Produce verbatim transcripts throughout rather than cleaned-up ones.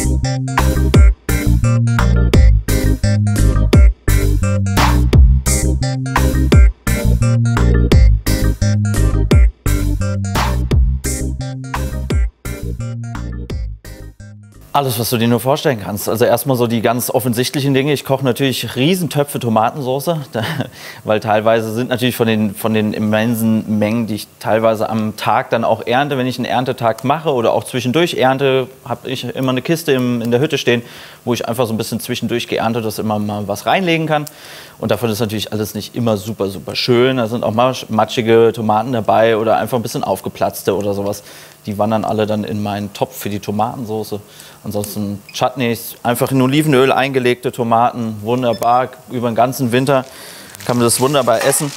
Alles, was du dir nur vorstellen kannst. Also erstmal so die ganz offensichtlichen Dinge. Ich koche natürlich Riesentöpfe Tomatensauce, weil teilweise sind natürlich von den, von den immensen Mengen, die ich teilweise am Tag dann auch ernte, wenn ich einen Erntetag mache oder auch zwischendurch ernte, habe ich immer eine Kiste im, in der Hütte stehen, wo ich einfach so ein bisschen zwischendurch geerntet, dass immer mal was reinlegen kann. Und davon ist natürlich alles nicht immer super, super schön. Da sind auch matschige Tomaten dabei oder einfach ein bisschen aufgeplatzte oder sowas. Die wandern alle dann in meinen Topf für die Tomatensauce. Ansonsten Chutneys, einfach in Olivenöl eingelegte Tomaten, wunderbar. Über den ganzen Winter kann man das wunderbar essen.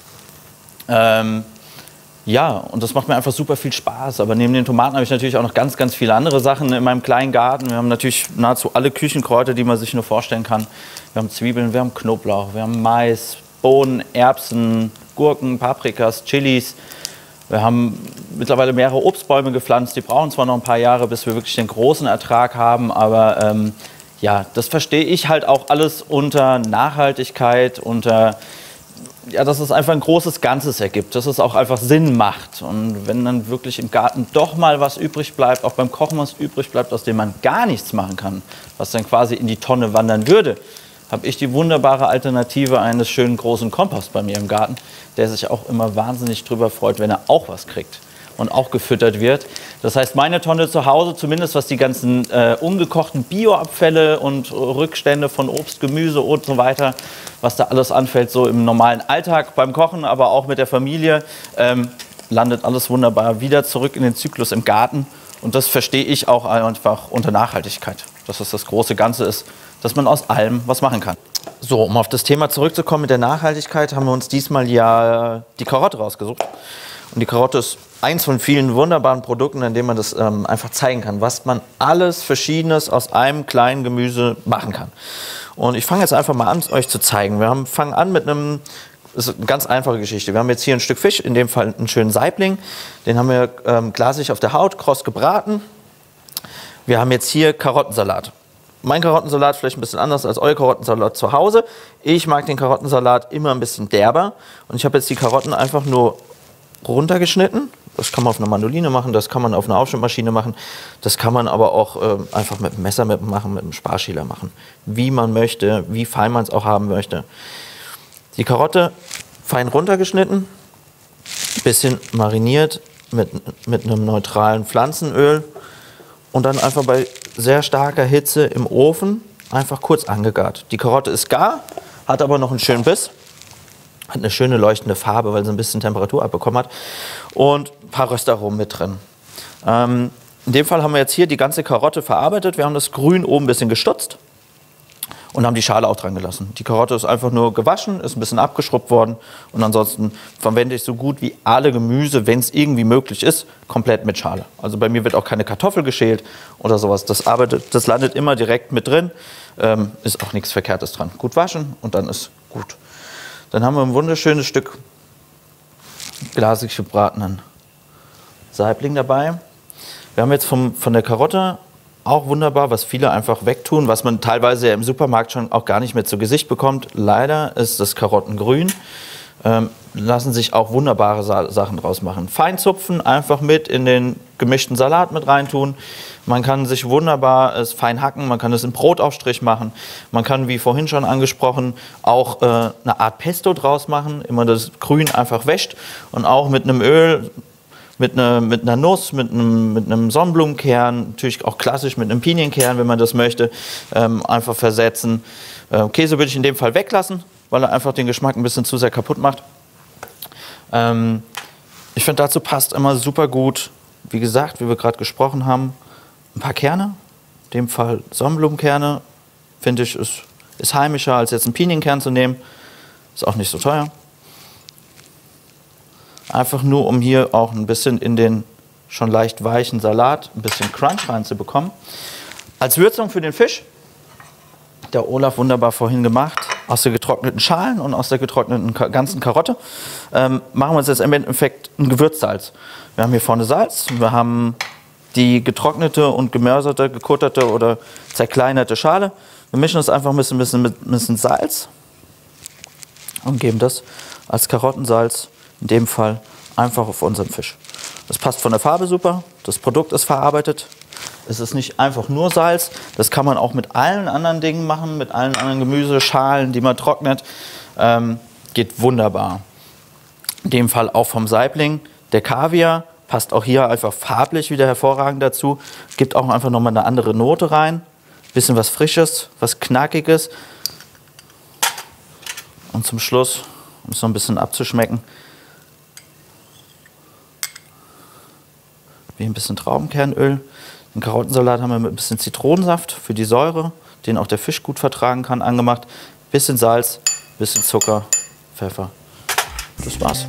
Ähm, ja, und das macht mir einfach super viel Spaß. Aber neben den Tomaten habe ich natürlich auch noch ganz, ganz viele andere Sachen in meinem kleinen Garten. Wir haben natürlich nahezu alle Küchenkräuter, die man sich nur vorstellen kann. Wir haben Zwiebeln, wir haben Knoblauch, wir haben Mais, Bohnen, Erbsen, Gurken, Paprikas, Chilis. Wir haben mittlerweile mehrere Obstbäume gepflanzt. Die brauchen zwar noch ein paar Jahre, bis wir wirklich den großen Ertrag haben, aber ähm, ja, das verstehe ich halt auch alles unter Nachhaltigkeit, unter, ja, dass es einfach ein großes Ganzes ergibt, dass es auch einfach Sinn macht. Und wenn dann wirklich im Garten doch mal was übrig bleibt, auch beim Kochen was übrig bleibt, aus dem man gar nichts machen kann, was dann quasi in die Tonne wandern würde, habe ich die wunderbare Alternative eines schönen großen Kompost bei mir im Garten, der sich auch immer wahnsinnig drüber freut, wenn er auch was kriegt und auch gefüttert wird. Das heißt, meine Tonne zu Hause, zumindest was die ganzen äh, ungekochten Bioabfälle und Rückstände von Obst, Gemüse und so weiter, was da alles anfällt, so im normalen Alltag beim Kochen, aber auch mit der Familie, ähm, landet alles wunderbar wieder zurück in den Zyklus im Garten. Und das verstehe ich auch einfach unter Nachhaltigkeit, dass es das große Ganze ist, dass man aus allem was machen kann. So, um auf das Thema zurückzukommen mit der Nachhaltigkeit, haben wir uns diesmal ja die Karotte rausgesucht. Und die Karotte ist eins von vielen wunderbaren Produkten, in denen man das ähm, einfach zeigen kann, was man alles Verschiedenes aus einem kleinen Gemüse machen kann. Und ich fange jetzt einfach mal an, euch zu zeigen. Wir haben, fangen an mit einem, das ist eine ganz einfache Geschichte. Wir haben jetzt hier ein Stück Fisch, in dem Fall einen schönen Saibling. Den haben wir ähm, glasig auf der Haut, kross gebraten. Wir haben jetzt hier Karottensalat. Mein Karottensalat vielleicht ein bisschen anders als euer Karottensalat zu Hause. Ich mag den Karottensalat immer ein bisschen derber. Und ich habe jetzt die Karotten einfach nur runtergeschnitten. Das kann man auf einer Mandoline machen, das kann man auf einer Aufschnittmaschine machen. Das kann man aber auch äh, einfach mit dem Messer mit machen, mit einem Sparschäler machen. Wie man möchte, wie fein man es auch haben möchte. Die Karotte fein runtergeschnitten, bisschen mariniert mit, mit einem neutralen Pflanzenöl und dann einfach bei sehr starker Hitze im Ofen einfach kurz angegart. Die Karotte ist gar, hat aber noch einen schönen Biss, hat eine schöne leuchtende Farbe, weil sie ein bisschen Temperatur abbekommen hat und ein paar Röstaromen mit drin. Ähm, in dem Fall haben wir jetzt hier die ganze Karotte verarbeitet. Wir haben das Grün oben ein bisschen gestutzt und haben die Schale auch dran gelassen. Die Karotte ist einfach nur gewaschen, ist ein bisschen abgeschrubbt worden und ansonsten verwende ich so gut wie alle Gemüse, wenn es irgendwie möglich ist, komplett mit Schale. Also bei mir wird auch keine Kartoffel geschält oder sowas. Das, arbeitet, das landet immer direkt mit drin, ähm, ist auch nichts Verkehrtes dran. Gut waschen und dann ist gut. Dann haben wir ein wunderschönes Stück glasig gebratenen Saibling dabei. Wir haben jetzt vom, von der Karotte auch wunderbar, was viele einfach wegtun, was man teilweise im Supermarkt schon auch gar nicht mehr zu Gesicht bekommt. Leider ist das Karottengrün. Ähm, lassen sich auch wunderbare Sa Sachen draus machen. Feinzupfen, einfach mit in den gemischten Salat mit reintun. Man kann sich wunderbar es fein hacken, man kann es in Brotaufstrich machen. Man kann, wie vorhin schon angesprochen, auch äh, eine Art Pesto draus machen. Immer das Grün einfach wäscht und auch mit einem Öl, mit einer, mit einer Nuss, mit einem, mit einem Sonnenblumenkern, natürlich auch klassisch mit einem Pinienkern, wenn man das möchte, ähm, einfach versetzen. Äh, Käse würde ich in dem Fall weglassen, weil er einfach den Geschmack ein bisschen zu sehr kaputt macht. Ähm, ich finde, dazu passt immer super gut, wie gesagt, wie wir gerade gesprochen haben, ein paar Kerne. In dem Fall Sonnenblumenkerne, finde ich, ist, ist heimischer, als jetzt einen Pinienkern zu nehmen. Ist auch nicht so teuer. Einfach nur, um hier auch ein bisschen in den schon leicht weichen Salat ein bisschen Crunch reinzubekommen. Als Würzung für den Fisch, der Olaf wunderbar vorhin gemacht, aus der getrockneten Schalen und aus der getrockneten ganzen Karotte, ähm, machen wir uns jetzt im Endeffekt ein Gewürzsalz. Wir haben hier vorne Salz, wir haben die getrocknete und gemörserte, gekutterte oder zerkleinerte Schale. Wir mischen das einfach ein bisschen, bisschen mit ein bisschen Salz und geben das als Karottensalz, in dem Fall einfach auf unseren Fisch. Das passt von der Farbe super, das Produkt ist verarbeitet. Es ist nicht einfach nur Salz, das kann man auch mit allen anderen Dingen machen, mit allen anderen Gemüseschalen, die man trocknet. Ähm, geht wunderbar. In dem Fall auch vom Saibling. Der Kaviar passt auch hier einfach farblich wieder hervorragend dazu. Gibt auch einfach nochmal eine andere Note rein. Bisschen was Frisches, was Knackiges. Und zum Schluss, um es noch ein bisschen abzuschmecken, wie ein bisschen Traubenkernöl. Den Karottensalat haben wir mit ein bisschen Zitronensaft für die Säure, den auch der Fisch gut vertragen kann, angemacht. Bisschen Salz, bisschen Zucker, Pfeffer. Das war's.